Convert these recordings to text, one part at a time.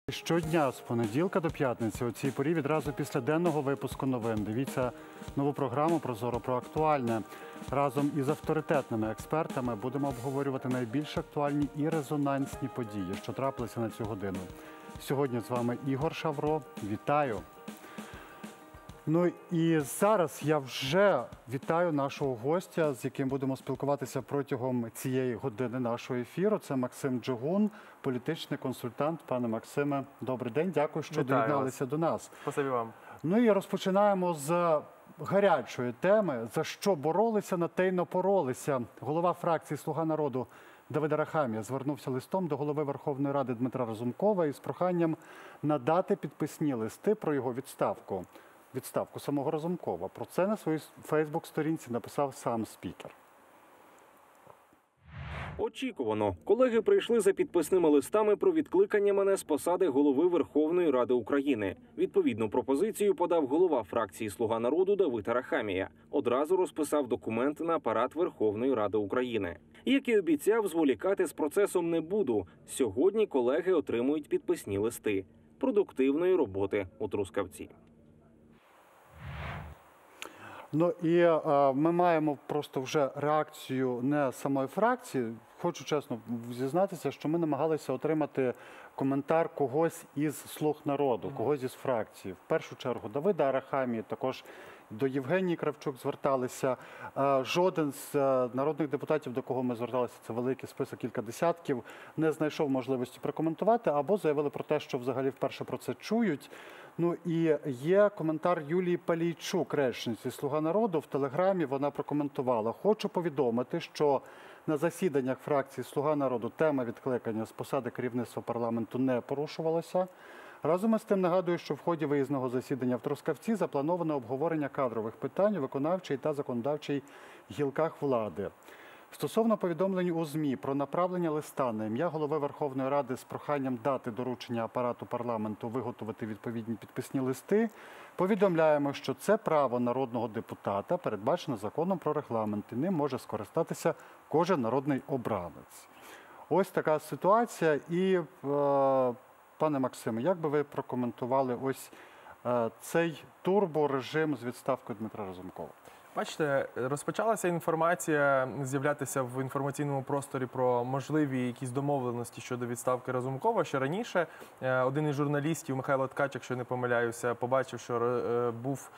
Щодня з понеділка до п'ятниці у цій порі відразу після денного випуску новин дивіться нову програму «Прозоро про актуальне». Разом із авторитетними експертами будемо обговорювати найбільш актуальні і резонансні події, що трапилися на цю годину. Сьогодні з вами Ігор Шавро. Вітаю! Ну і зараз я вже вітаю нашого гостя, з яким будемо спілкуватися протягом цієї години нашого ефіру. Це Максим Джигун, політичний консультант. Пане Максиме, добрий день. Дякую, що доєдналися до нас. Спасибі вам. Ну і розпочинаємо з гарячої теми. За що боролися, на те й напоролися. Голова фракції «Слуга народу» Давид Арахамія звернувся листом до голови Верховної Ради Дмитра Разумкова із проханням надати підписні листи про його відставку. Відставку самого Разумкова. Про це на своїй Фейсбук-сторінці написав сам спікер. Очікувано. Колеги прийшли за підписними листами про відкликання мене з посади голови Верховної Ради України. Відповідну пропозицію подав голова фракції «Слуга народу» Давид Арахамія. Одразу розписав документ на апарат Верховної Ради України. Як і обіцяв, зволікати з процесом не буду. Сьогодні колеги отримують підписні листи. Продуктивної роботи у Трускавці. Ну і ми маємо просто вже реакцію не самої фракції. Хочу чесно зізнатися, що ми намагалися отримати коментар когось із «Слуг народу», когось із фракції. В першу чергу Давида Арахамії, також до Євгенії Кравчук зверталися. Жоден з народних депутатів, до кого ми зверталися, це великий список, кілька десятків, не знайшов можливості прокоментувати або заявили про те, що взагалі вперше про це чують. Ну і є коментар Юлії Палійчук, речниці «Слуга народу». В Телеграмі вона прокоментувала: «Хочу повідомити, що на засіданнях фракції «Слуга народу» тема відкликання з посади керівництва парламенту не порушувалася. Разом із тим нагадую, що в ході виїзного засідання в Трускавці заплановано обговорення кадрових питань у виконавчій та законодавчій гілках влади. Стосовно повідомлень у ЗМІ про направлення листа на ім'я голови Верховної Ради з проханням дати доручення апарату парламенту виготовити відповідні підписні листи, повідомляємо, що це право народного депутата передбачено законом про регламент і ним може скористатися кожен народний обранець». Ось така ситуація. І, пане Максиме, як би ви прокоментували ось цей турборежим з відставкою Дмитра Разумкова? Бачите, розпочалася інформація з'являтися в інформаційному просторі про можливі якісь домовленості щодо відставки Разумкова. Ще раніше один із журналістів, Михайло Ткач, якщо не помиляюся, побачив, що був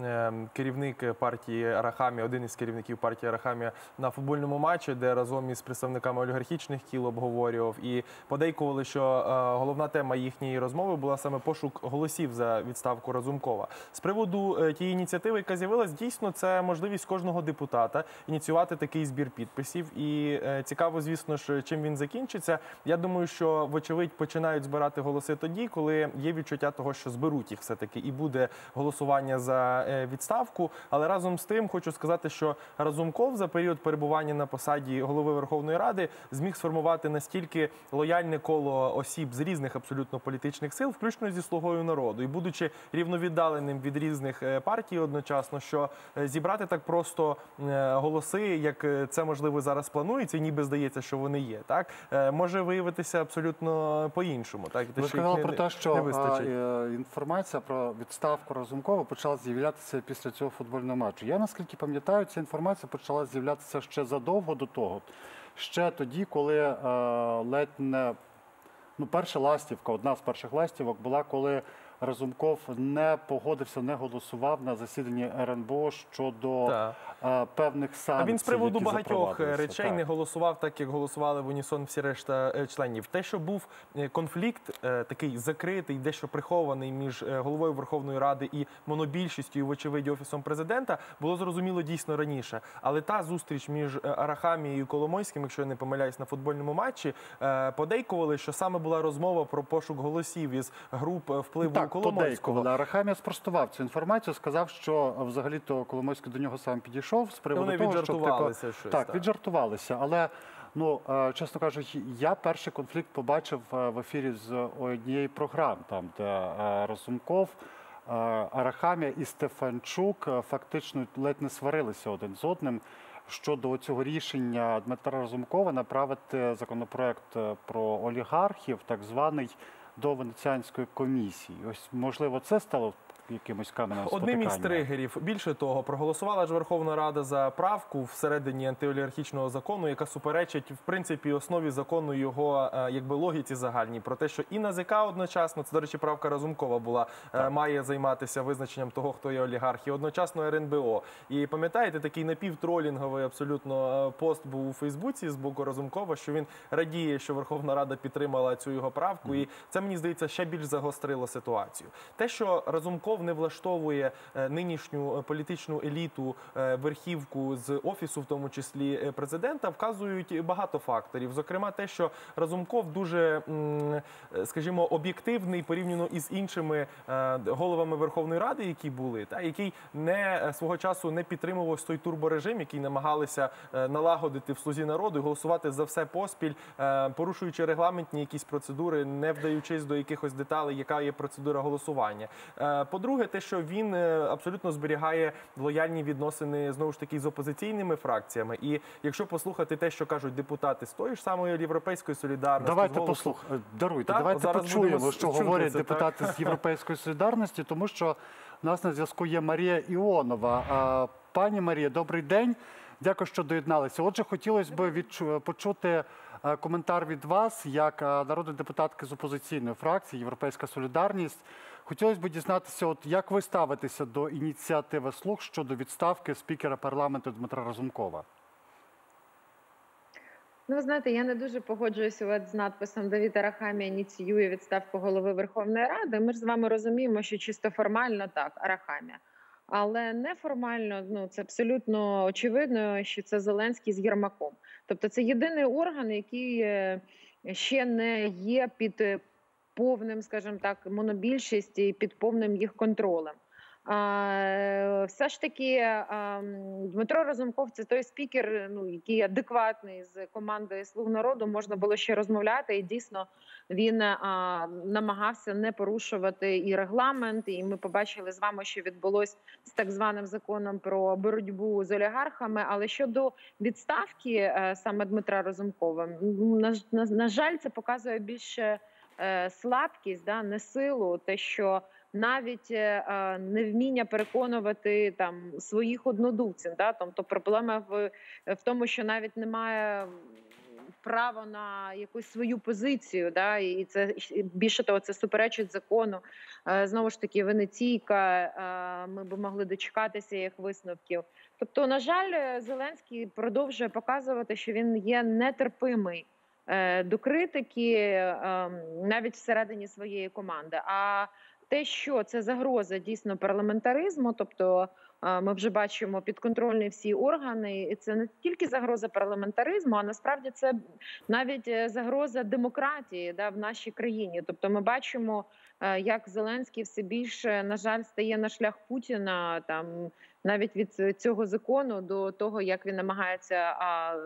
керівник партії Арахамія, один із керівників партії Арахамія на футбольному матчі, де разом із представниками олігархічних кіл обговорював. І подейкували, що головна тема їхньої розмови була саме пошук голосів за відставку Разумкова. З приводу тієї ініціативи, яка з'явилась, дійсно, це можливість кожного депутата ініціювати такий збір підписів. І цікаво, звісно ж, чим він закінчиться. Я думаю, що, вочевидь, починають збирати голоси тоді, коли є відчуття того, що зберуть їх все-таки і буде голосування за відставку. Але разом з тим хочу сказати, що Разумков за період перебування на посаді голови Верховної Ради зміг сформувати настільки лояльне коло осіб з різних абсолютно політичних сил, включно зі «Слугою народу». І будучи рівновіддаленим від різних партій одночасно, що зібрати так просто голоси, як це, можливо, зараз планується, і ніби здається, що вони є, так, може виявитися абсолютно по-іншому. Ви сказали про те, що інформація про відставку Разумкова почала з'являтися після цього футбольного матчу. Я, наскільки пам'ятаю, ця інформація почала з'являтися ще задовго до того. Ще тоді, коли ледь не... перша ластівка, одна з перших ластівок була, коли Разумков не погодився, не голосував на засіданні РНБО щодо певних санкцій, А він з приводу які багатьох речей так не голосував так, як голосували в унісон всі решта членів. Те, що був конфлікт такий закритий, дещо прихований між головою Верховної Ради і монобільшістю, і, вочевидь, Офісом Президента, було зрозуміло дійсно раніше. Але та зустріч між Арахамією і Коломойським, якщо я не помиляюсь, на футбольному матчі, подейкували, що саме була розмова про пошук голосів із груп впливу Коломойського. Арахамія спростував цю інформацію, сказав, що взагалі-то Коломойський до нього сам підійшов з приводу того, що... віджартувалися щось. Так, віджартувалися. Але, чесно кажучи, я перший конфлікт побачив в ефірі з однієї програм, там, де Разумков, Арахамія і Стефанчук фактично ледь не сварилися один з одним щодо цього рішення Дмитра Разумкова направити законопроект про олігархів, так званий, до Венеціанської комісії. Ось, можливо, це стало якимось каменем Одним із спотикання? тригерів. Більше того, проголосувала ж Верховна Рада за правку всередині антиолігархічного закону, яка суперечить, в принципі, основі закону, його логіці загальній. Про те, що і НАЗК одночасно, це, до речі, правка Разумкова була, має займатися визначенням того, хто є олігарх, і одночасно РНБО. І пам'ятаєте, такий напівтролінговий абсолютно пост був у Фейсбуці з боку Разумкова, що він радіє, що Верховна Рада підтримала цю його правку. І це, мені здається, ще більш загострило ситуацію. Те, що Разумков не влаштовує нинішню політичну еліту, верхівку з Офісу, в тому числі президента, вказують багато факторів. Зокрема, те, що Разумков дуже, скажімо, об'єктивний порівняно із іншими головами Верховної Ради, які були, який свого часу не підтримував той турборежим, який намагалися налагодити в «Слузі народу» і голосувати за все поспіль, порушуючи регламентні якісь процедури, не вдаючись до якихось деталей, яка є процедура голосування. По-друге, те, що він абсолютно зберігає лояльні відносини, знову ж таки, з опозиційними фракціями. І якщо послухати те, що кажуть депутати з тої ж самої «Європейської солідарності», Давайте послухаємо. Даруйте, давайте почуємо, що говорять депутати з «Європейської солідарності», тому що у нас на зв'язку є Марія Іонова. Пані Марія, добрий день. Дякую, що доєдналися. Отже, хотілося б почути коментар від вас, як народної депутатки з опозиційної фракції «Європейська солідарність». Хотілося б дізнатися, як ви ставитеся до ініціативи «Слуг» щодо відставки спікера парламенту Дмитра Разумкова? Ну, ви знаєте, я не дуже погоджуюся з надписом «Давид Арахамія ініціює відставку голови Верховної Ради». Ми ж з вами розуміємо, що чисто формально так, Арахамія. Але неформально, це абсолютно очевидно, що це Зеленський з Єрмаком. Тобто це єдиний орган, який ще не є під повним, скажімо так, монобільшість і під повним їх контролем. Все ж таки Дмитро Разумков – це той спікер, який адекватний, з командою «Слуг народу» можна було ще розмовляти, і дійсно він намагався не порушувати і регламент, і ми побачили з вами, що відбулось з так званим законом про боротьбу з олігархами. Але щодо відставки саме Дмитра Разумкова, на жаль, це показує більше слабкість, не силу, те, що навіть невміння переконувати своїх однодумців. Тобто проблема в тому, що навіть немає права на якусь свою позицію, і це, більше того, це суперечить закону. Знову ж таки, Венеційка, ми б могли дочекатися їх висновків. Тобто, на жаль, Зеленський продовжує показувати, що він є нетерпимий до критики навіть всередині своєї команди. А те, що це загроза дійсно парламентаризму, тобто ми вже бачимо підконтрольні всі органи, і це не тільки загроза парламентаризму, а насправді це навіть загроза демократії в нашій країні. Тобто ми бачимо, як Зеленський все більше, на жаль, стає на шлях Путіна, навіть від цього закону до того, як він намагається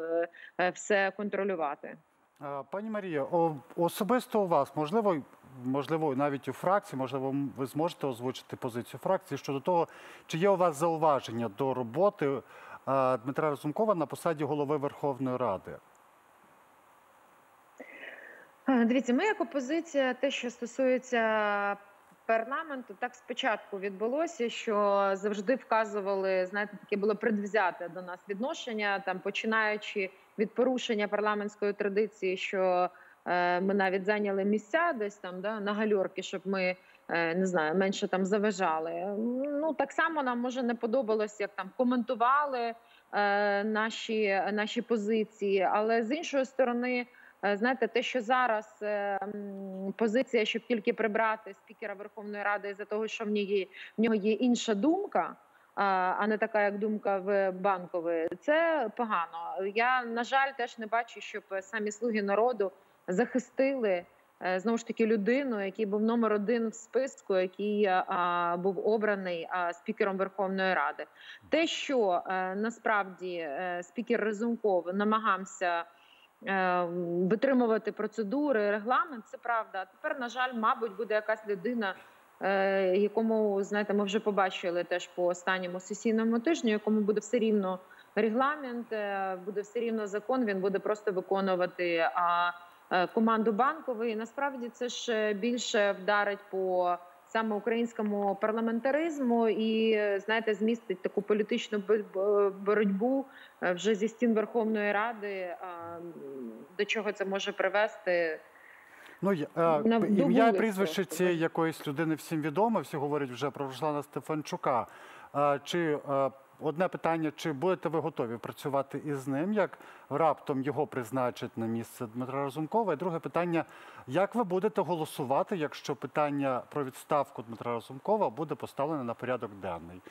все контролювати. Пані Марія, особисто у вас, можливо, навіть у фракції, можливо, ви зможете озвучити позицію фракції щодо того, чи є у вас зауваження до роботи Дмитра Разумкова на посаді голови Верховної Ради? Дивіться, ми як опозиція, те, що стосується парламенту, так спочатку відбулося, що завжди вказували, знаєте, таке було предвзяте до нас відношення, починаючи від порушення парламентської традиції, що ми навіть зайняли місця десь на гальорки, щоб ми, не знаю, менше заважали. Так само нам, може, не подобалось, як коментували наші позиції, але з іншої сторони, знаєте, те, що зараз позиція, щоб тільки прибрати спікера Верховної Ради із-за того, що в нього є інша думка, а не така, як думка в Банкової, це погано. Я, на жаль, теж не бачу, щоб самі «Слуги народу» захистили, знову ж таки, людину, який був номер 1 в списку, який був обраний спікером Верховної Ради. Те, що насправді спікер Разумков намагався витримувати процедури, регламент, це правда. А тепер, на жаль, мабуть, буде якась людина, якому, знаєте, ми вже побачили теж по останньому сесійному тижню, якому буде все рівно регламент, буде все рівно закон, він буде просто виконувати команду Банкової. Насправді це ж більше вдарить по саме українському парламентаризму і, знаєте, змістить таку політичну боротьбу вже зі стін Верховної Ради. До чого це може привести? Ну, ім'я і Догули прізвище просто, цієї якоїсь людини всім відомо, всі говорять вже про Руслана Стефанчука. Одне питання, чи будете ви готові працювати із ним, як раптом його призначать на місце Дмитра Разумкова? І друге питання, як ви будете голосувати, якщо питання про відставку Дмитра Разумкова буде поставлене на порядок денний?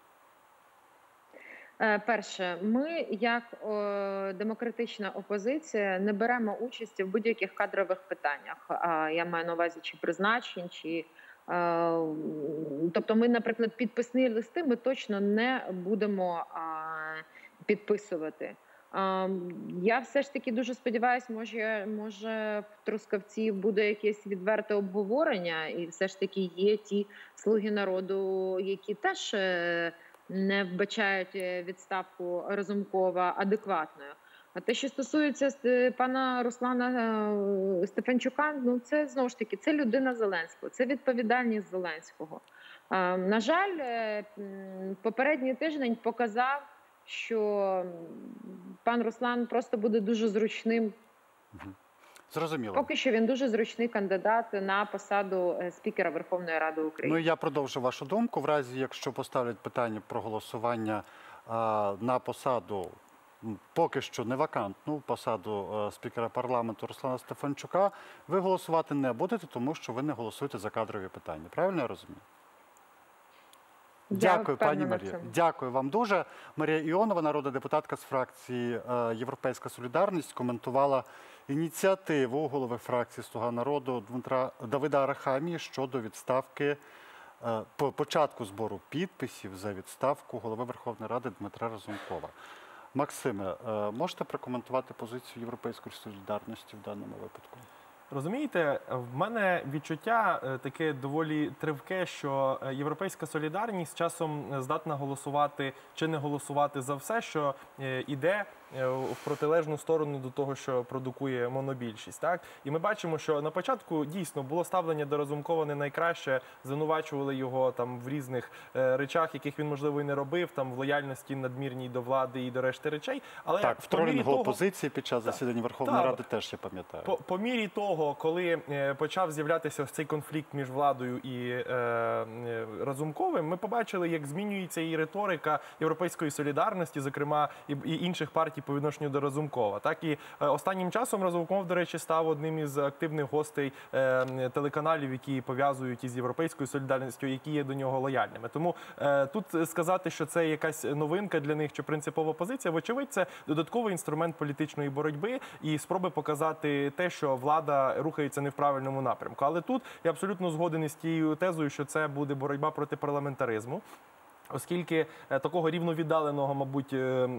Перше, ми, як демократична опозиція, не беремо участі в будь-яких кадрових питаннях. Я маю на увазі чи призначень, чи тобто ми, наприклад, підписні листи ми точно не будемо підписувати. Я все ж таки дуже сподіваюся, може в Трускавці буде якесь відверте обговорення, і все ж таки є ті слуги народу, які теж не вбачають відставку Разумкова адекватною. А те, що стосується пана Руслана Стефанчука, ну це знову ж таки це людина Зеленського, це відповідальність Зеленського. На жаль, попередній тиждень показав, що пан Руслан просто буде дуже зручним. Зрозуміло. Поки що він дуже зручний кандидат на посаду спікера Верховної Ради України. Ну, я продовжу вашу думку. В разі, якщо поставлять питання про голосування на посаду, поки що не вакантну посаду спікера парламенту Руслана Стефанчука, ви голосувати не будете, тому що ви не голосуєте за кадрові питання. Правильно я розумію? Дякую, пані Марія. Дякую вам дуже. Марія Іонова, народна депутатка з фракції «Європейська солідарність», коментувала ініціативу голови фракції «Слуга народу» Давида Арахамії щодо відставки, початку збору підписів за відставку голови Верховної Ради Дмитра Разумкова. Максиме, можете прокоментувати позицію «Європейської солідарності» в даному випадку? Розумієте, в мене відчуття таке доволі тривке, що «Європейська солідарність» часом здатна голосувати чи не голосувати за все, що йде в протилежну сторону до того, що продукує монобільшість. Так? І ми бачимо, що на початку дійсно було ставлення до Разумкова не найкраще, звинувачували його там в різних речах, яких він, можливо, і не робив, там в лояльності надмірній до влади і до решти речей. Але так, в тролінгу опозиції під час засідання Верховної Ради теж я пам'ятаю. По мірі того, коли почав з'являтися цей конфлікт між владою і Разумковим, ми побачили, як змінюється і риторика Європейської солідарності, зокрема, і інших партій по відношенню до Разумкова. Так і останнім часом Разумков, до речі, став одним із активних гостей телеканалів, які пов'язують із Європейською солідарністю, які є до нього лояльними. Тому тут сказати, що це якась новинка для них чи принципова позиція, вочевидь, це додатковий інструмент політичної боротьби і спроби показати те, що влада рухається не в правильному напрямку. Але тут я абсолютно згоден із тією тезою, що це буде боротьба проти парламентаризму. Оскільки такого рівновіддаленого, мабуть,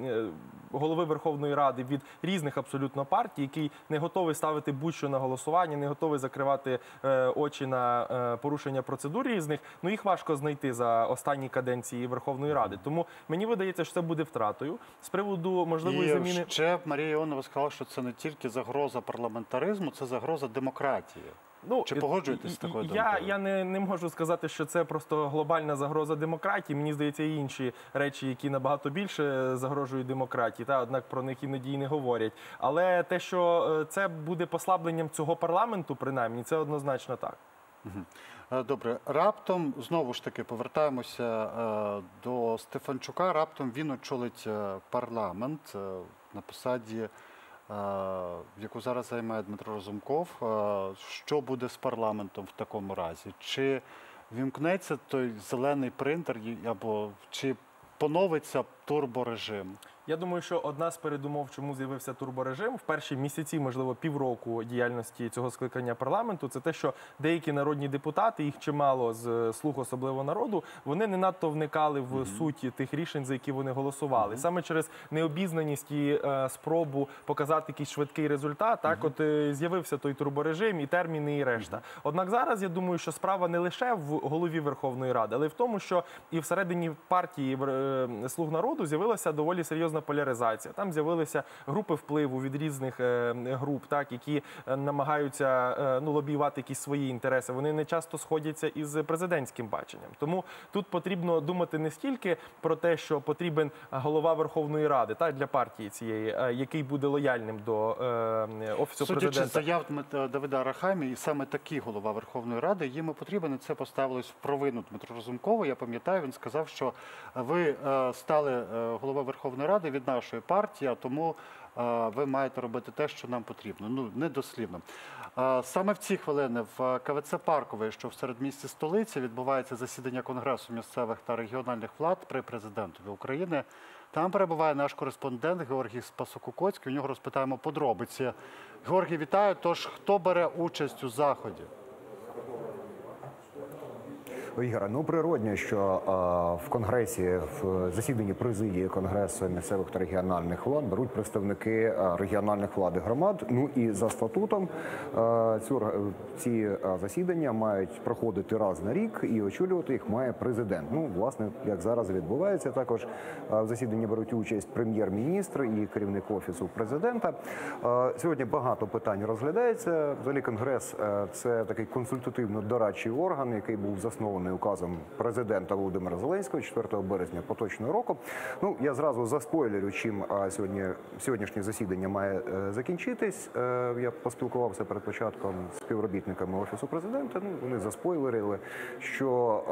голови Верховної Ради від різних абсолютно партій, який не готовий ставити будь-що на голосування, не готовий закривати очі на порушення процедур різних, ну їх важко знайти за останні каденції Верховної Ради. Тому мені видається, що це буде втратою. З приводу можливої заміни... І ще Марія Іонова сказала, що це не тільки загроза парламентаризму, це загроза демократії. Ну, чи погоджуєтесь з такою думкою? Я не можу сказати, що це просто глобальна загроза демократії. Мені здається, є інші речі, які набагато більше загрожують демократії, однак про них іноді і не говорять. Але те, що це буде послабленням цього парламенту, принаймні, це однозначно так. Добре. Раптом, знову ж таки, повертаємося до Стефанчука. Раптом він очолить парламент на посаді, яку зараз займає Дмитро Разумков. Що буде з парламентом в такому разі? Чи вімкнеться той зелений принтер, або чи поновиться турборежим? Я думаю, що одна з передумов, чому з'явився турборежим, в перші місяці, можливо, півроку діяльності цього скликання парламенту, це те, що деякі народні депутати, їх чимало з «Слуг особливо народу», вони не надто вникали в суть тих рішень, за які вони голосували. Саме через необізнаність і спробу показати якийсь швидкий результат, так от з'явився той турборежим, і терміни, і решта. Однак зараз, я думаю, що справа не лише в голові Верховної Ради, але й в тому, що і всередині партії «Слуг народу» раду з'явилася доволі серйозна поляризація. Там з'явилися групи впливу від різних груп, так, які намагаються лобіювати якісь свої інтереси. Вони не часто сходяться із президентським баченням. Тому тут потрібно думати не стільки про те, що потрібен голова Верховної Ради, так, для партії цієї, який буде лояльним до Офісу Судячи з президента. заяв Давида Арахамії, і саме такий голова Верховної Ради, їм і потрібен, і це поставилось в провину Дмитру Разумкову. Я пам'ятаю, він сказав, що ви стали головою Верховної Ради від нашої партії, а тому ви маєте робити те, що нам потрібно. Ну, недослівно. Саме в ці хвилини в КВЦ «Парковий», що в середмісті столиці, відбувається засідання Конгресу місцевих та регіональних влад при президентові України. Там перебуває наш кореспондент Георгій Спасокукоцький. У нього розпитаємо подробиці. Георгій, вітаю. Тож, хто бере участь у заході? Ігоре, ну природньо, що в Конгресі, в засіданні президії Конгресу місцевих та регіональних влад беруть представники регіональних влад і громад. Ну і за статутом ці засідання мають проходити раз на рік і очолювати їх має президент. Ну, власне, як зараз відбувається, також в засіданні беруть участь прем'єр-міністр і керівник Офісу президента. Сьогодні багато питань розглядається. Взагалі Конгрес – це такий консультативно-дорадчий орган, який був заснований указом президента Володимира Зеленського 4 березня поточного року. Ну, я зразу заспойлерю, чим сьогоднішнє засідання має закінчитись. Я поспілкувався перед початком з співробітниками Офісу президента. Ну, вони заспойлерили, що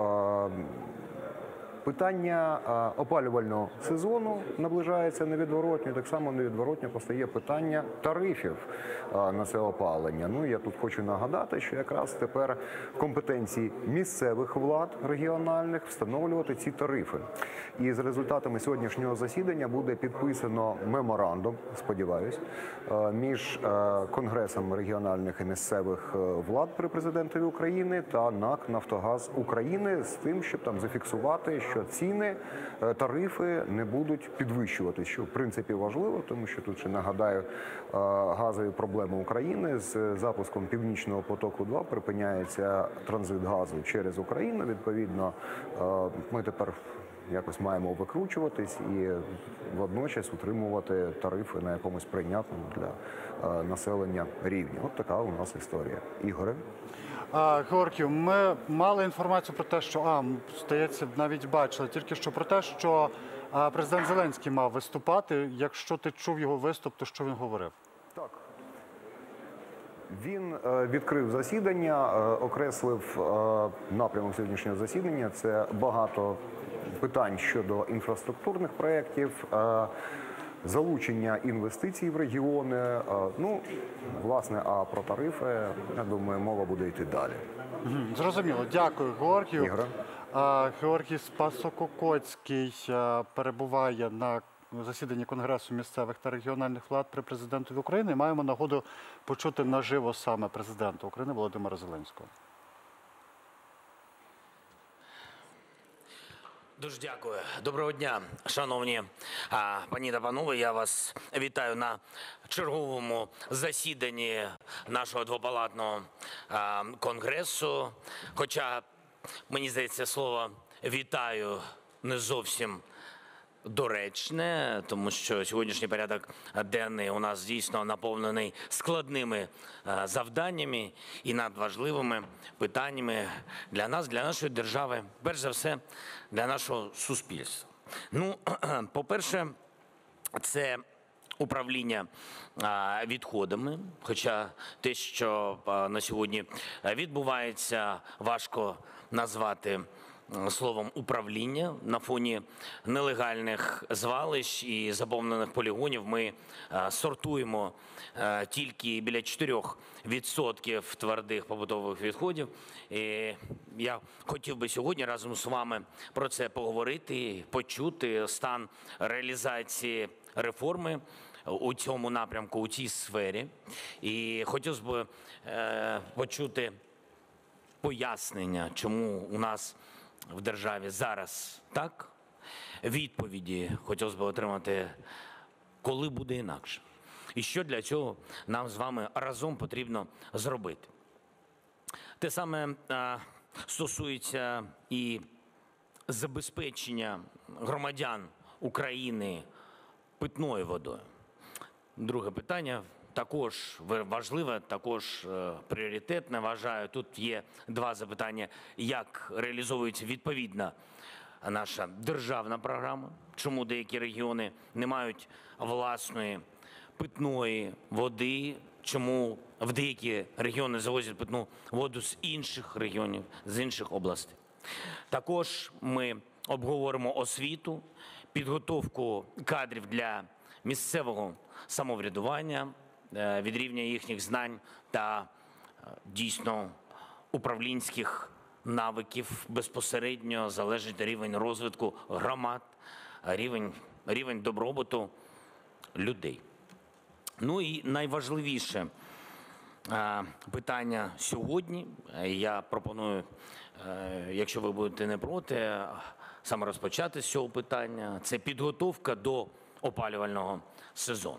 питання опалювального сезону наближається невідворотно, і так само невідворотно постає питання тарифів на це опалення. Ну, я тут хочу нагадати, що якраз тепер в компетенції місцевих влад регіональних встановлювати ці тарифи. І з результатами сьогоднішнього засідання буде підписано меморандум, сподіваюсь, між Конгресом регіональних і місцевих влад при президентові України та НАК «Нафтогаз України» з тим, щоб там зафіксувати, що ціни, тарифи не будуть підвищуватись, що в принципі важливо, тому що тут ще нагадаю газові проблеми України з запуском Північного потоку-2 припиняється транзит газу через Україну. Відповідно, ми тепер якось маємо викручуватись і водночас утримувати тарифи на якомусь прийнятному для населення рівні. От така у нас історія. Ігоре? Георгію, ми мали інформацію про те, що, здається, навіть бачили, тільки що про те, що президент Зеленський мав виступати. Якщо ти чув його виступ, то що він говорив? Так. Він відкрив засідання, окреслив напрямок сьогоднішнього засідання. Це багато питань щодо інфраструктурних проєктів, залучення інвестицій в регіони. Ну, власне, а про тарифи, я думаю, мова буде йти далі. Зрозуміло. Дякую, Георгію. Ігоре? Георгій Спасокукоцький перебуває на засіданні Конгресу місцевих та регіональних влад при президентові України. Маємо нагоду почути наживо саме президента України Володимира Зеленського. Дуже дякую. Доброго дня, шановні пані та панове. Я вас вітаю на черговому засіданні нашого двопалатного конгресу. Хоча, мені здається, слово «вітаю» не зовсім доречне, тому що сьогоднішній порядок денний у нас дійсно наповнений складними завданнями і надважливими питаннями для нас, для нашої держави, перш за все, для нашого суспільства. Ну, по-перше, це управління відходами, хоча те, що на сьогодні відбувається, важко назвати словом управління. На фоні нелегальних звалищ і заповнених полігонів ми сортуємо тільки біля 4% твердих побутових відходів. І я хотів би сьогодні разом з вами про це поговорити, почути стан реалізації реформи у цьому напрямку, у цій сфері. І хотів би почути пояснення, чому у нас в державі зараз так, відповіді хотілося б отримати, коли буде інакше. І що для цього нам з вами разом потрібно зробити. Те саме стосується і забезпечення громадян України питною водою. Друге питання також важливе, також пріоритетне, вважаю. Тут є два запитання: як реалізовується відповідна наша державна програма, чому деякі регіони не мають власної питної води, чому в деякі регіони завозять питну воду з інших регіонів, з інших областей. Також ми обговоримо освіту, підготовку кадрів для місцевого самоврядування, від рівня їхніх знань та дійсно управлінських навиків безпосередньо залежить рівень розвитку громад, рівень добробуту людей. Ну і найважливіше питання сьогодні, я пропоную, якщо ви будете не проти, саме розпочати з цього питання, це підготовка до опалювального сезону.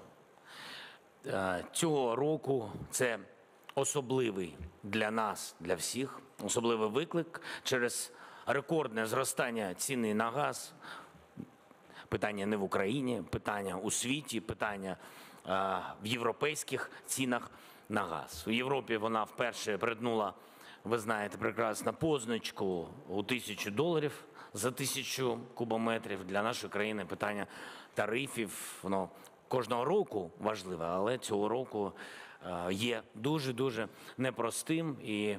Цього року це особливий для нас, для всіх, особливий виклик через рекордне зростання ціни на газ. Питання не в Україні, питання у світі, питання в європейських цінах на газ. У Європі вона вперше перетнула, ви знаєте прекрасно, позначку у $1000 за 1000 кубометрів. Для нашої країни питання тарифів, воно кожного року важливе, але цього року є дуже-дуже непростим і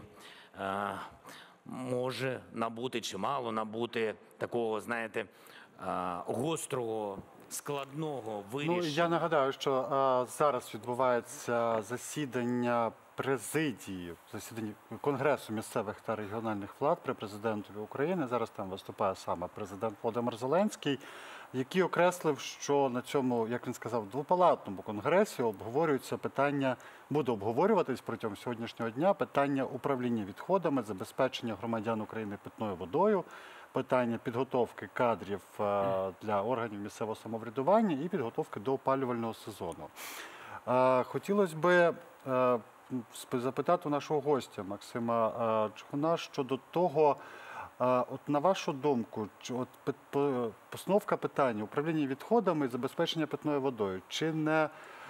може набути чимало, набути такого, знаєте, гострого, складного вирішення. Ну, я нагадаю, що зараз відбувається засідання президії, засідання Конгресу місцевих та регіональних влад при президентові України. Зараз там виступає саме президент Володимир Зеленський, який окреслив, що на цьому, як він сказав, двопалатному конгресі обговорюється питання, буде обговорюватись протягом сьогоднішнього дня питання управління відходами, забезпечення громадян України питною водою, питання підготовки кадрів для органів місцевого самоврядування і підготовки до опалювального сезону. Хотілося б запитати у нашого гостя Максима Чухуна щодо того, от на вашу думку, постановка питання управління відходами і забезпечення питною водою, чи не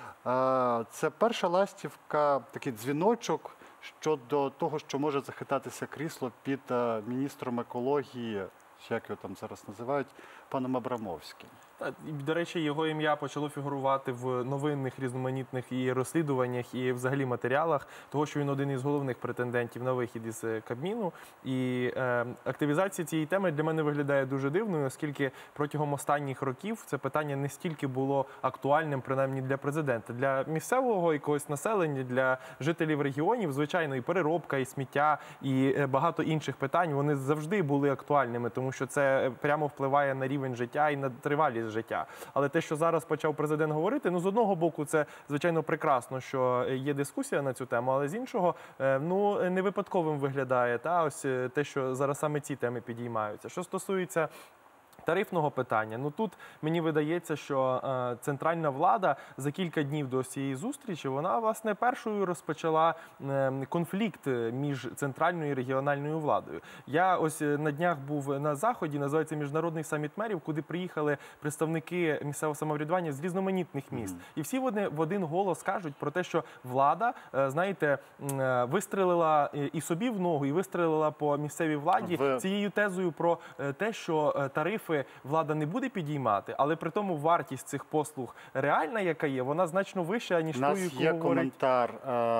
це перша ластівка, такий дзвіночок щодо того, що може захитатися крісло під міністром екології, як його там зараз називають, паном Абрамовським? До речі, його ім'я почало фігурувати в новинних різноманітних і розслідуваннях, і взагалі матеріалах, того, що він один із головних претендентів на вихід із Кабміну. І активізація цієї теми для мене виглядає дуже дивною, оскільки протягом останніх років це питання не стільки було актуальним, принаймні для президента. Для місцевого якогось населення, для жителів регіонів, звичайно, і переробка, і сміття, і багато інших питань, вони завжди були актуальними, тому що це прямо впливає на рівень життя і на тривалість життя. Але те, що зараз почав президент говорити, ну, з одного боку, це, звичайно, прекрасно, що є дискусія на цю тему, але з іншого, ну, не випадковим виглядає, ось те, що зараз саме ці теми підіймаються. Що стосується тарифного питання, ну тут мені видається, що центральна влада за кілька днів до цієї зустрічі, вона, власне, першою розпочала конфлікт між центральною і регіональною владою. Я ось на днях був на Заході, називається Міжнародний саміт мерів, куди приїхали представники місцевого самоврядування з різноманітних міст. І всі вони в один голос кажуть про те, що влада, знаєте, вистрелила і собі в ногу, і вистрелила по місцевій владі цією тезою про те, що тарифи влада не буде підіймати, але при тому вартість цих послуг реальна, яка є, вона значно вища, ніж тою, яку говорить. У нас є коментар.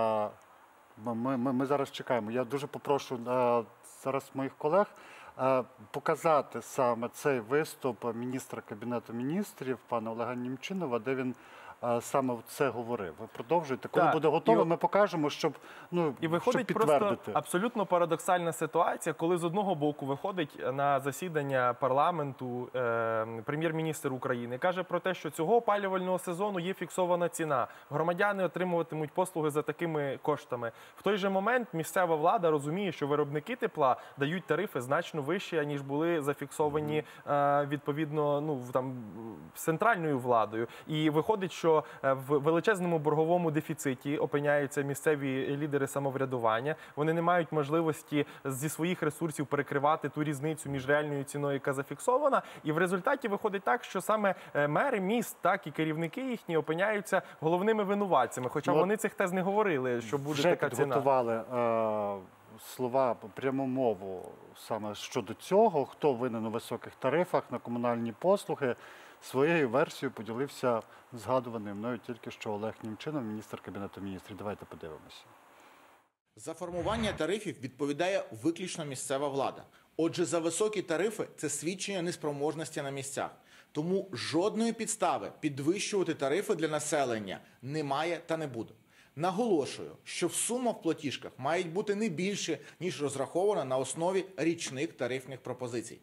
Ми зараз чекаємо. Я дуже попрошу зараз моїх колег показати саме цей виступ міністра Кабінету міністрів, пана Олега Німчинова, де він саме це говорив. Ви продовжуєте. Коли буде готово, ми покажемо, щоб виходить підтвердити. Просто абсолютно парадоксальна ситуація, коли з одного боку виходить на засідання парламенту прем'єр-міністр України, каже про те, що цього опалювального сезону є фіксована ціна. Громадяни отримуватимуть послуги за такими коштами. В той же момент місцева влада розуміє, що виробники тепла дають тарифи значно вищі, ніж були зафіксовані відповідно центральною владою. І виходить, що що в величезному борговому дефіциті опиняються місцеві лідери самоврядування. Вони не мають можливості зі своїх ресурсів перекривати ту різницю між реальною ціною, яка зафіксована. І в результаті виходить так, що саме мери міст, так і керівники їхні опиняються головними винуватцями. Хоча вони цих тез не говорили, що буде вже така ціна. підготували слова, пряму мову саме щодо цього, хто винен у високих тарифах на комунальні послуги. Своєю версією поділився згадуваний мною тільки що Олег Німчинов, міністр Кабінету міністрів. Давайте подивимося. За формування тарифів відповідає виключно місцева влада. Отже, за високі тарифи – це свідчення неспроможності на місцях. Тому жодної підстави підвищувати тарифи для населення немає та не буде. Наголошую, що сума в платіжках має бути не більше, ніж розрахована на основі річних тарифних пропозицій.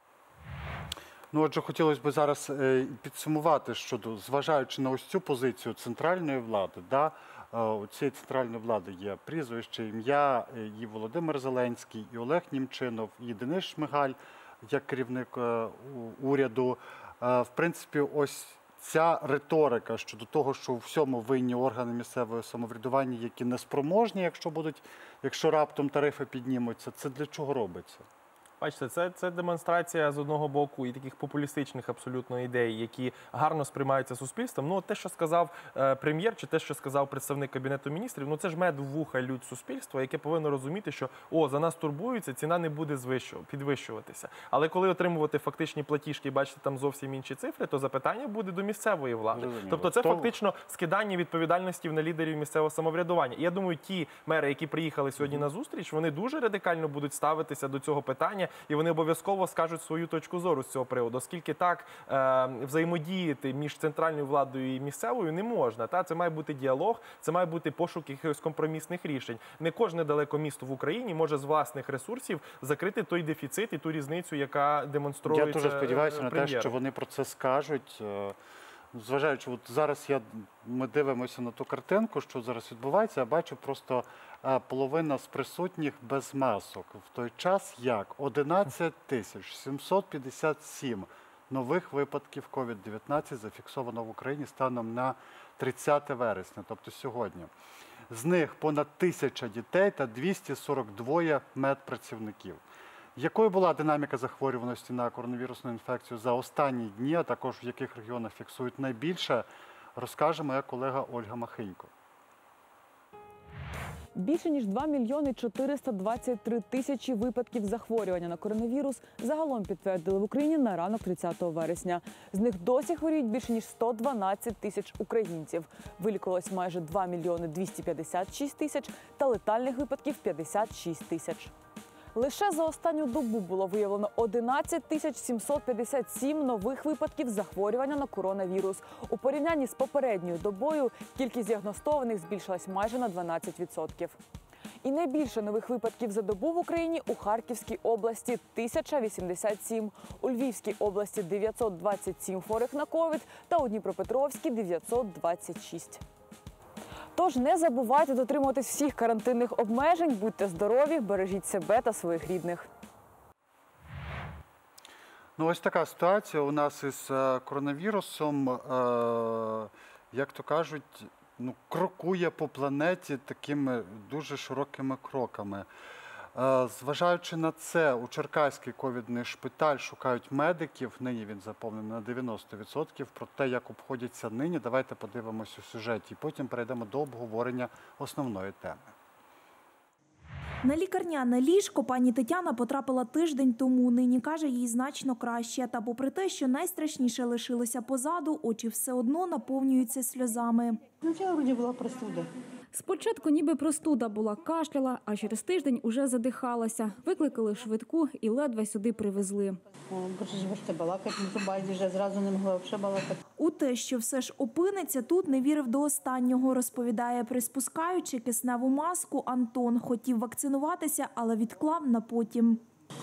Ну, отже, хотілося б зараз підсумувати, щодо, зважаючи на ось цю позицію центральної влади, у цієї центральної влади є прізвище, ім'я, і Володимир Зеленський, і Олег Німчинов, і Денис Шмигаль, як керівник уряду. В принципі, ось ця риторика щодо того, що у всьому винні органи місцевого самоврядування, які неспроможні, якщо раптом тарифи піднімуться, це для чого робиться? Бачите, це демонстрація з одного боку і таких популістичних абсолютно ідей, які гарно сприймаються суспільством. Ну, те, що сказав прем'єр, чи те, що сказав представник Кабінету міністрів, ну це ж мед в вуха лють суспільства, яке повинно розуміти, що за нас турбуються, ціна не буде підвищуватися. Але коли отримувати фактичні платіжки і бачити там зовсім інші цифри, то запитання буде до місцевої влади. Розуміло. Тобто це фактично скидання відповідальності на лідерів місцевого самоврядування. І я думаю, ті мери, які приїхали сьогодні на зустріч, вони дуже радикально будуть ставитися до цього питання. І вони обов'язково скажуть свою точку зору з цього приводу, оскільки так взаємодіяти між центральною владою і місцевою не можна. Це має бути діалог, це має бути пошук якихось компромісних рішень. Не кожне далеко місто в Україні може з власних ресурсів закрити той дефіцит і ту різницю, яка демонструється Я дуже сподіваюся на те, прем'єр. що вони про це скажуть. Зважаючи, от зараз ми дивимося на ту картинку, що зараз відбувається, я бачу просто половина з присутніх без масок. В той час як 11 757 нових випадків COVID-19 зафіксовано в Україні станом на 30 вересня, тобто сьогодні. З них понад 1000 дітей та 242 медпрацівників. Якою була динаміка захворюваності на коронавірусну інфекцію за останні дні, а також в яких регіонах фіксують найбільше, розкаже моя колега Ольга Махинько. Більше ніж 2 мільйони 423 тисячі випадків захворювання на коронавірус загалом підтвердили в Україні на ранок 30 вересня. З них досі хворіють більше ніж 112 тисяч українців. Вилікувалось майже 2 мільйони 256 тисяч та летальних випадків 56 тисяч. Лише за останню добу було виявлено 11 757 нових випадків захворювання на коронавірус. У порівнянні з попередньою добою кількість діагностованих збільшилась майже на 12%. І найбільше нових випадків за добу в Україні у Харківській області – 1087, у Львівській області – 927 хворих на ковід та у Дніпропетровській – 926. Тож не забувайте дотримуватись всіх карантинних обмежень, будьте здорові, бережіть себе та своїх рідних. Ну, ось така ситуація у нас із коронавірусом, як то кажуть, крокує по планеті такими дуже широкими кроками. Зважаючи на це, у Черкаський ковідний шпиталь шукають медиків, нині він заповнений на 90%. Про те, як обходяться нині, давайте подивимося у сюжеті. Потім перейдемо до обговорення основної теми. На лікарняне ліжко пані Тетяна потрапила тиждень тому. Нині, каже, їй значно краще. Та попри те, що найстрашніше лишилося позаду, очі все одно наповнюються сльозами. Спочатку вроді була простуда. Спочатку ніби простуда була, кашляла, а через тиждень уже задихалася. Викликали швидку і ледве сюди привезли. Боже ж, можете балакати, можу байдуже, зразу не могла взагалі балакати. У те, що все ж опиниться тут, не вірив до останнього, розповідає, приспускаючи кисневу маску, Антон. Хотів вакцинуватися, але відклав на потім.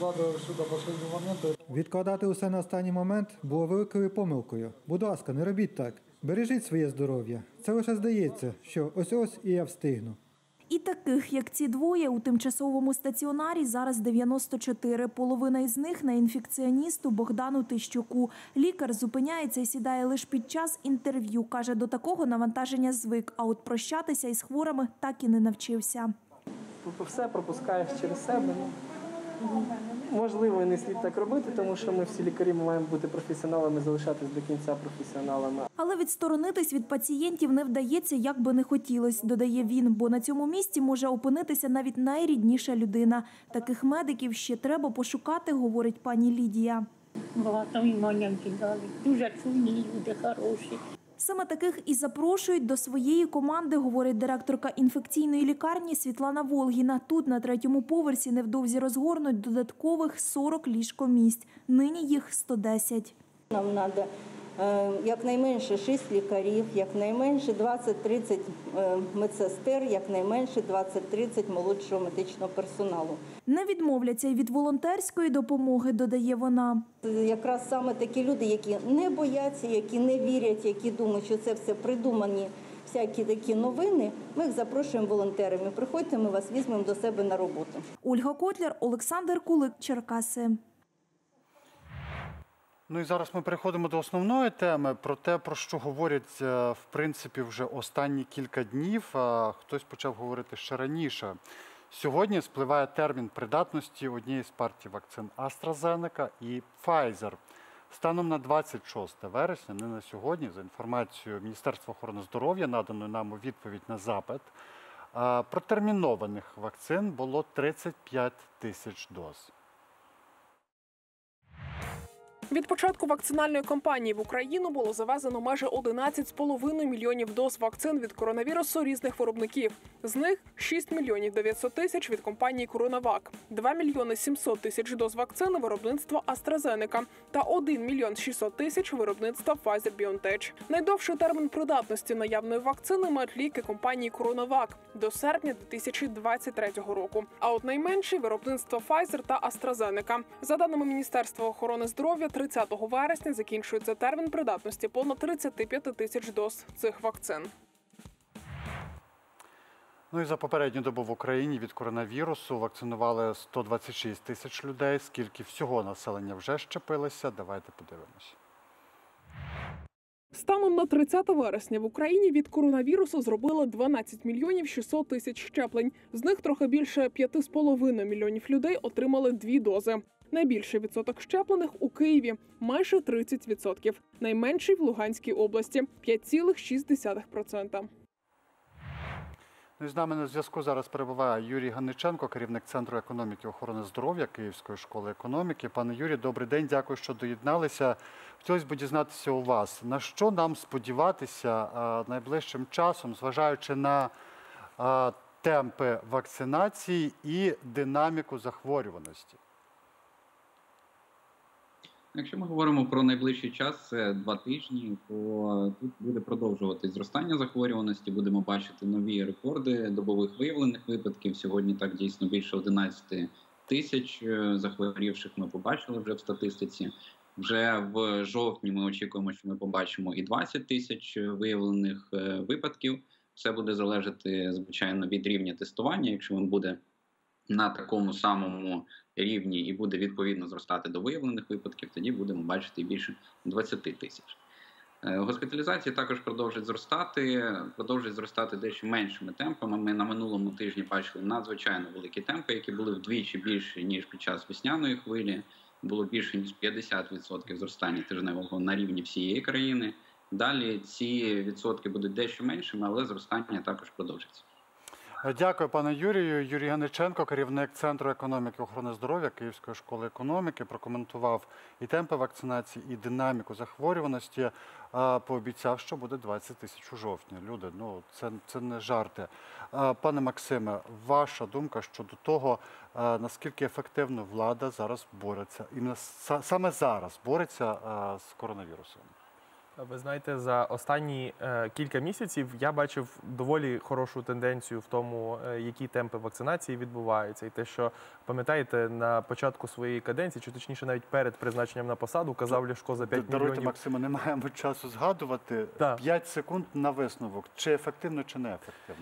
Відкладати усе на останній момент було великою помилкою. Будь ласка, не робіть так. Бережіть своє здоров'я. Це лише здається, що ось-ось і я встигну. І таких, як ці двоє, у тимчасовому стаціонарі зараз 94. Половина із них на інфекціоністу Богдану Тищуку. Лікар зупиняється і сідає лише під час інтерв'ю. Каже, до такого навантаження звик, а от прощатися із хворими так і не навчився. Все пропускаєш через себе. Можливо, не слід так робити, тому що ми всі лікарі маємо бути професіоналами, залишатись до кінця професіоналами. Але відсторонитись від пацієнтів не вдається, як би не хотілося, додає він, бо на цьому місці може опинитися навіть найрідніша людина. Таких медиків ще треба пошукати, говорить пані Лідія. Багато імоням кидали, дуже чуйні люди, хороші. Саме таких і запрошують до своєї команди, говорить директорка інфекційної лікарні Світлана Волгіна. Тут на 3-му поверсі невдовзі розгорнуть додаткових 40 ліжкомісць. Нині їх 110. Нам треба якнайменше 6 лікарів, якнайменше 20-30 медсестер, якнайменше 20-30 молодшого медичного персоналу. Не відмовляться й від волонтерської допомоги, додає вона. Якраз саме такі люди, які не бояться, які не вірять, які думають, що це все придумані всякі такі новини, ми їх запрошуємо волонтерами. Приходьте, ми вас візьмемо до себе на роботу. Ольга Котляр, Олександр Кулик, Черкаси. Ну і зараз ми переходимо до основної теми, про те, про що говорять, в принципі, вже останні кілька днів, а хтось почав говорити ще раніше. Сьогодні спливає термін придатності однієї з партій вакцин AstraZeneca і Pfizer. Станом на 26 вересня, не на сьогодні, за інформацією Міністерства охорони здоров'я, наданою нам у відповідь на запит, протермінованих вакцин було 35 тисяч доз. Від початку вакцинальної кампанії в Україну було завезено майже 11,5 мільйонів доз вакцин від коронавірусу різних виробників. З них 6 мільйонів 900 тисяч від компанії CoronaVac, 2 мільйони 700 тисяч доз вакцини виробництва AstraZeneca та 1 мільйон 600 тисяч виробництва Pfizer-BioNTech. Найдовший термін придатності наявної вакцини мають ліки компанії CoronaVac до серпня 2023 року. А от найменший – виробництво Pfizer та AstraZeneca. За даними Міністерства охорони здоров'я, 30 вересня закінчується термін придатності понад 35 тисяч доз цих вакцин. Ну і за попередню добу в Україні від коронавірусу вакцинували 126 тисяч людей. Скільки всього населення вже щепилося? Давайте подивимось. Станом на 30 вересня в Україні від коронавірусу зробили 12 мільйонів 600 тисяч щеплень. З них трохи більше 5,5 мільйонів людей отримали 2 дози. Найбільший відсоток щеплених у Києві – майже 30%. Найменший – в Луганській області – 5,6%. Ну і з нами на зв'язку зараз перебуває Юрій Ганниченко, керівник Центру економіки і охорони здоров'я Київської школи економіки. Пане Юрій, добрий день, дякую, що доєдналися. Хотілося б дізнатися у вас, на що нам сподіватися найближчим часом, зважаючи на темпи вакцинації і динаміку захворюваності? Якщо ми говоримо про найближчий час, це 2 тижні, то тут буде продовжувати зростання захворюваності, будемо бачити нові рекорди добових виявлених випадків. Сьогодні так дійсно більше 11 тисяч захворівших ми побачили вже в статистиці. Вже в жовтні ми очікуємо, що ми побачимо і 20 тисяч виявлених випадків. Все буде залежати, звичайно, від рівня тестування. Якщо він буде на такому самому рівні і буде відповідно зростати до виявлених випадків, тоді будемо бачити більше 20 тисяч. Госпіталізації також продовжують зростати дещо меншими темпами. Ми на минулому тижні бачили надзвичайно великі темпи, які були вдвічі більші, ніж під час весняної хвилі. Було більше, ніж 50% зростання тижневого на рівні всієї країни. Далі ці відсотки будуть дещо меншими, але зростання також продовжиться. Дякую, пане Юрію. Юрій Ганниченко, керівник Центру економіки і охорони здоров'я Київської школи економіки, прокоментував і темпи вакцинації, і динаміку захворюваності. Пообіцяв, що буде 20 тисяч у жовтні. Люди, ну це не жарти. Пане Максиме, ваша думка щодо того, наскільки ефективно влада зараз бореться, і саме зараз бореться з коронавірусом? Ви знаєте, за останні кілька місяців я бачив доволі хорошу тенденцію в тому, які темпи вакцинації відбуваються. І те, що, пам'ятаєте, на початку своєї каденції, чи точніше навіть перед призначенням на посаду, казав Ляшко за 5 мільйонів. Даруйте, Максиме, не маємо часу згадувати. 5 секунд на висновок. Чи ефективно, чи не ефективно?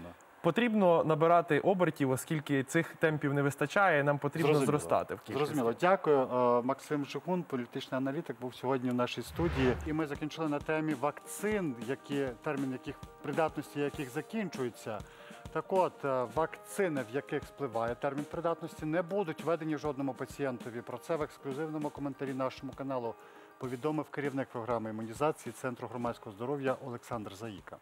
потрібно набирати обертів, оскільки цих темпів не вистачає, нам потрібно зростати в кількості. Зрозуміло. Дякую. Максим Шикун, політичний аналітик, був сьогодні в нашій студії. І ми закінчили на темі вакцин, термін яких придатності яких закінчується. Так от, вакцини, в яких спливає термін придатності, не будуть введені жодному пацієнтові. Про це в ексклюзивному коментарі нашому каналу повідомив керівник програми імунізації Центру громадського здоров'я Олександр Заїка.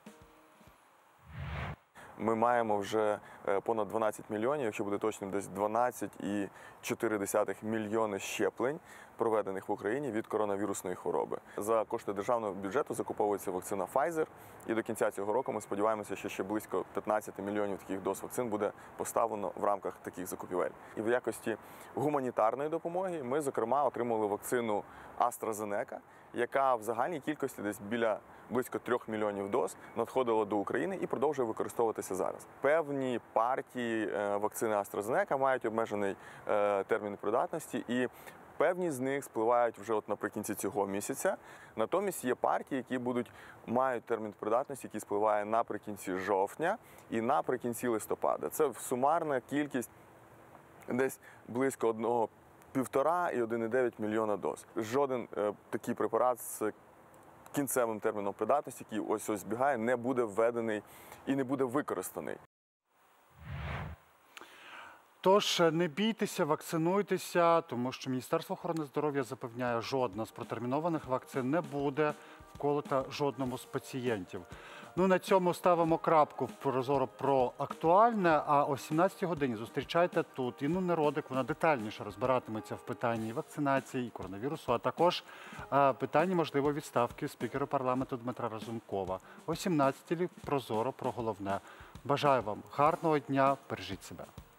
Ми маємо вже понад 12 мільйонів, якщо буде точним, десь 12,4 мільйони щеплень, проведених в Україні від коронавірусної хвороби. За кошти державного бюджету закуповується вакцина Pfizer, і до кінця цього року ми сподіваємося, що ще близько 15 мільйонів таких доз вакцин буде поставлено в рамках таких закупівель. І в якості гуманітарної допомоги ми, зокрема, отримали вакцину AstraZeneca, яка в загальній кількості десь близько 3 мільйонів доз надходила до України і продовжує використовуватися зараз. Певні партії вакцини AstraZeneca мають обмежений термін придатності, і певні з них спливають вже наприкінці цього місяця. Натомість є партії, які мають термін придатності, який спливає наприкінці жовтня і наприкінці листопада. Це сумарна кількість десь близько 1,5 і 1,9 мільйона доз. Жоден такий препарат з кінцевим терміном придатності, який ось збігає, не буде введений і не буде використаний. Тож не бійтеся, вакцинуйтеся, тому що Міністерство охорони здоров'я запевняє, жодна з протермінованих вакцин не буде вколота жодному з пацієнтів. Ну, на цьому ставимо крапку в «Прозоро про актуальне», а о 17-й годині зустрічайте тут Інну Неродик, вона детальніше розбиратиметься в питанні вакцинації і коронавірусу, а також питанні можливої відставки спікера парламенту Дмитра Разумкова. О 17-й «Прозоро про головне». Бажаю вам гарного дня, бережіть себе.